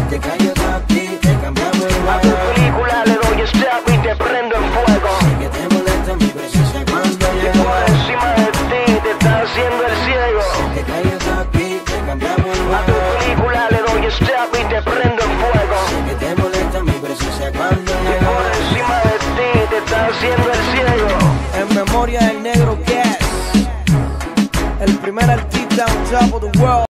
te cayó aquí, te cambiamos el A tu película le doy stop y te prendo en fuego. Sé que te molesta mi presencia cuando llego. Por encima de ti te está haciendo el ciego. Te cayó aquí, te cambiamos el A tu película le doy stop y te prendo en fuego. Sé que te molesta mi presencia cuando llego. Por encima de ti te está haciendo el ciego. En memoria del negro Cash, el primer artista on top of the world.